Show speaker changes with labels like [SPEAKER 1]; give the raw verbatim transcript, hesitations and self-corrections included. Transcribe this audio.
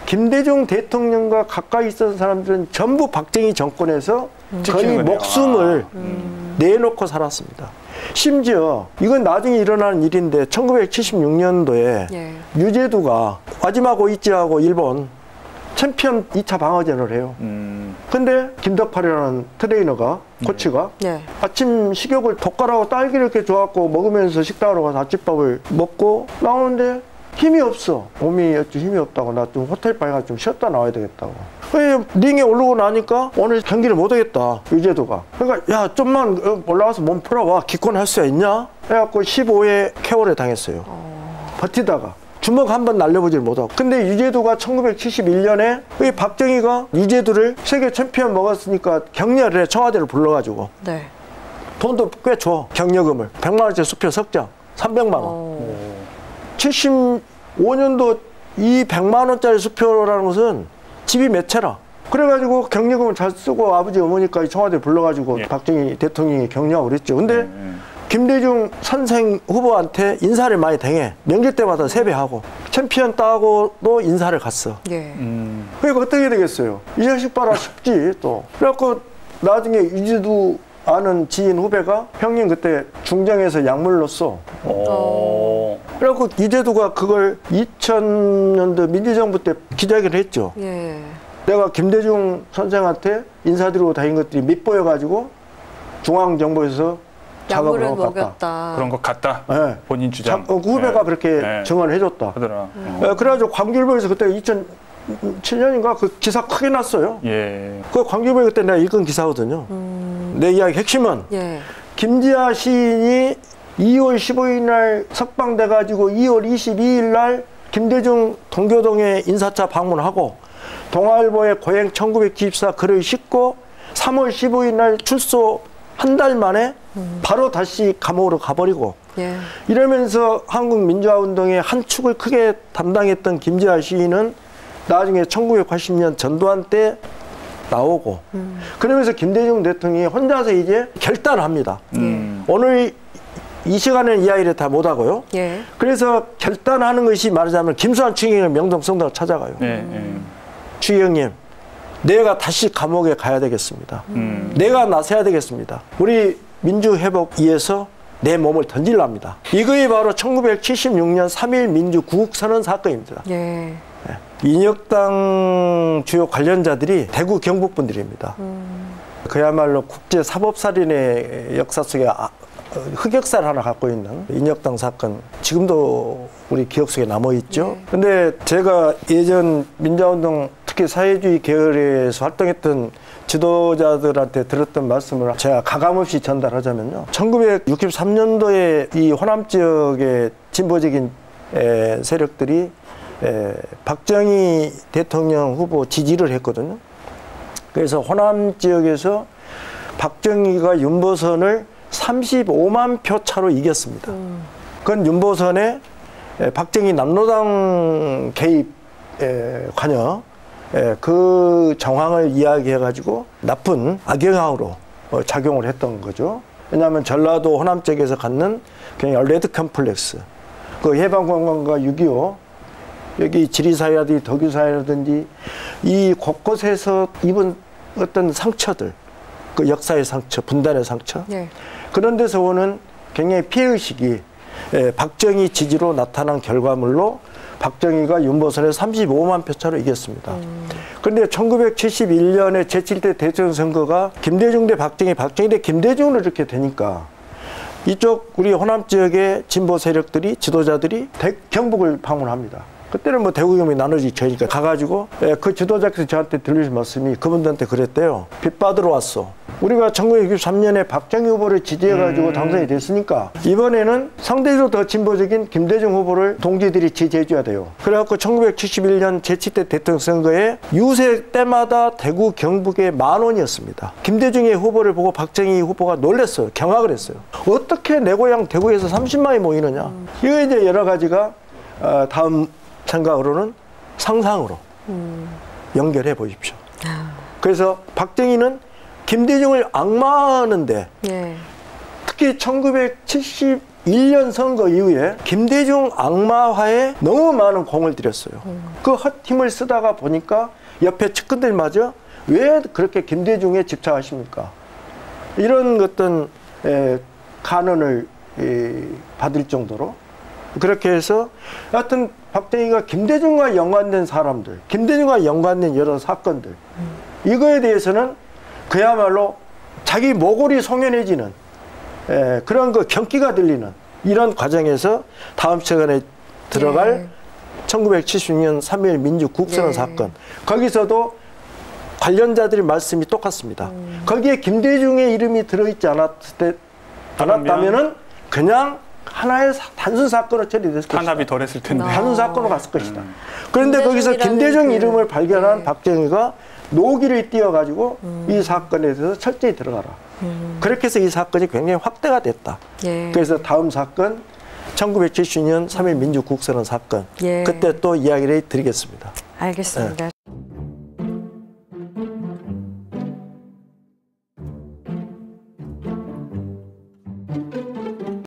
[SPEAKER 1] 김대중 대통령과 가까이 있었던 사람들은 전부 박정희 정권에서
[SPEAKER 2] 음.
[SPEAKER 1] 거의 목숨을
[SPEAKER 2] 아. 음.
[SPEAKER 1] 내놓고 살았습니다. 심지어 이건 나중에 일어나는 일인데 천구백칠십육 년도에 예. 유제두가 마지막 오이치하고 일본 챔피언 이 차 방어전을 해요. 음. 근데 김덕팔이라는 트레이너가 코치가 네. 아침 식욕을 젓가락하고 딸기를 이렇게 줘갖고 먹으면서 식당으로 가서 아침밥을 먹고 나오는데 힘이 없어. 몸이 힘이 없다고 나 좀 호텔 방에 가서 좀 쉬었다 나와야 되겠다고. 링에 오르고 나니까 오늘 경기를 못 하겠다 유제두가. 그러니까 야 좀만 올라와서 몸 풀어봐. 기권할 수 있냐? 해갖고 십오 회 케어를 당했어요. 어... 버티다가 주먹 한 번 날려보질 못하고. 근데 유제두가 천구백칠십일 년에 이 박정희가 유제두를 세계 챔피언 먹었으니까 격려를 해. 청와대를 불러가지고 네. 돈도 꽤 줘. 격려금을 백만 원짜리 수표 석 장 삼백만 원. 오. 칠십오 년도 이 백만 원짜리 수표라는 것은 집이 몇 채라. 그래가지고 격려금을 잘 쓰고 아버지 어머니까지 청와대 불러가지고 예. 박정희 대통령이 격려하고 그랬죠. 근데 예, 예. 김대중 선생 후보한테 인사를 많이 당해. 명절 때마다 세배하고 챔피언 따고도 인사를 갔어. 예. 음. 그러니까 어떻게 되겠어요? 이 자식 봐라 싶지 또. 그래갖고 나중에 유제두 아는 지인 후배가 형님 그때 중정에서 약물 넣었어. 오. 그래갖고 유제두가 그걸 이천 년도 민주정부 때 기자회견을 했죠. 예. 내가 김대중 선생한테 인사드리고 다닌 것들이 밉보여가지고 중앙정부에서 작업을 하고
[SPEAKER 2] 먹였다.
[SPEAKER 3] 그런 것 같다.
[SPEAKER 1] 네.
[SPEAKER 3] 본인 주장.
[SPEAKER 1] 자, 어, 그 후배가 네. 그렇게 네. 증언을 해줬다.
[SPEAKER 3] 하더라.
[SPEAKER 1] 음. 네, 그래가지고 광주일보에서 그때 이천칠 년인가 그 기사 크게 났어요. 예. 그 광주일보에 그때 내가 읽은 기사거든요. 음. 내 이야기 핵심은 예. 김지아 시인이 이월 십오일 날 석방돼가지고 이월 이십이일 날 김대중 동교동에 인사차 방문하고 동아일보에 고행 천구백구십사 글을 싣고 삼월 십오일 날 출소 한 달 만에 음. 바로 다시 감옥으로 가버리고 예. 이러면서 한국민주화운동의 한 축을 크게 담당했던 김지아 시인은 나중에 천구백팔십 년 전두환 때 나오고 음. 그러면서 김대중 대통령이 혼자서 이제 결단합니다. 음. 오늘 이 시간에는 이야기를 다 못하고요. 예. 그래서 결단하는 것이 말하자면 김수환 추경을 명동성당을 찾아가요. 예. 음. 추경님 내가 다시 감옥에 가야 되겠습니다. 음. 내가 나서야 되겠습니다. 우리 민주회복 위해서 내 몸을 던질랍니다. 이거이 바로 천구백칠십육 년 삼일 민주 구국선언 사건입니다. 예. 네. 인혁당 주요 관련자들이 대구 경북 분들입니다. 음. 그야말로 국제사법살인의 역사 속에 아, 흑역사를 하나 갖고 있는 인혁당 사건 지금도 우리 기억 속에 남아있죠. 네. 근데 제가 예전 민주화운동 특히 사회주의 계열에서 활동했던 지도자들한테 들었던 말씀을 제가 가감없이 전달하자면요. 천구백육십삼 년도에 이 호남 지역의 진보적인 에, 세력들이 에, 박정희 대통령 후보 지지를 했거든요. 그래서 호남 지역에서 박정희가 윤보선을 삼십오만 표 차로 이겼습니다. 음. 그건 윤보선에 박정희 남로당 개입에 관여 그 정황을 이야기해가지고 나쁜 악영향으로 작용을 했던 거죠. 왜냐하면 전라도 호남 쪽에서 갖는 그냥 레드 컴플렉스, 그 해방관광과 육이오, 여기 지리사회라든지 덕유사회라든지 이 곳곳에서 입은 어떤 상처들, 그 역사의 상처, 분단의 상처, 네. 그런 데서 오는 굉장히 피해의식이 예, 박정희 지지로 나타난 결과물로 박정희가 윤보선에 삼십오만 표 차로 이겼습니다. 음. 그런데 천구백칠십일 년에 제칠 대 대통령 선거가 김대중 대 박정희, 박정희 대 김대중으로 이렇게 되니까 이쪽 우리 호남 지역의 진보 세력들이, 지도자들이 대, 경북을 방문합니다. 그때는 뭐 대구 경북이 나눠지 저니까 가가지고 예, 그 지도자께서 저한테 들려주신 말씀이 그분들한테 그랬대요. 빚 받으러 왔어. 우리가 천구백육십삼 년에 박정희 후보를 지지해가지고 음. 당선이 됐으니까 이번에는 상대적으로 더 진보적인 김대중 후보를 동지들이 지지해줘야 돼요. 그래갖고 천구백칠십일 년 제칠 대 대통령 선거에 유세 때마다 대구 경북에 만 원이었습니다. 김대중의 후보를 보고 박정희 후보가 놀랐어요. 경악을 했어요. 어떻게 내 고향 대구에서 삼십만이 모이느냐. 음. 이거 이제 여러 가지가 어, 다음 생각으로는 상상으로 음. 연결해 보십시오. 아. 그래서 박정희는 김대중을 악마하는데 예. 특히 천구백칠십 일 년 선거 이후에 김대중 악마화에 너무 많은 공을 들였어요. 음. 그 헛힘을 쓰다가 보니까 옆에 측근들마저 왜 그렇게 김대중에 집착하십니까? 이런 어떤 에, 간언을 에, 받을 정도로 그렇게 해서 하여튼 박정희가 김대중과 연관된 사람들, 김대중과 연관된 여러 사건들 음. 이거에 대해서는 그야말로 자기 모골이 송연해지는 에, 그런 그 경기가 들리는 이런 과정에서 다음 시간에 들어갈 네. 천구백칠십 년 삼일 민주국선언 네. 사건 거기서도 관련자들의 말씀이 똑같습니다. 음. 거기에 김대중의 이름이 들어있지 않았을 때, 않았다면은 그냥 하나의 사, 단순 사건으로 처리됐을 것이다.
[SPEAKER 2] 탄압이 덜했을 텐데.
[SPEAKER 1] 단순 사건으로 갔을 것이다. 음. 그런데 거기서 김대중 그... 이름을 발견한 네. 박정희가 노기를 띄워가지고 음. 이 사건에 대해서 철저히 들어가라. 음. 그렇게 해서 이 사건이 굉장히 확대가 됐다. 예. 그래서 다음 사건 천구백칠십 년 삼일 민주국선언 사건 예. 그때 또 이야기를 드리겠습니다.
[SPEAKER 3] 알겠습니다. 예.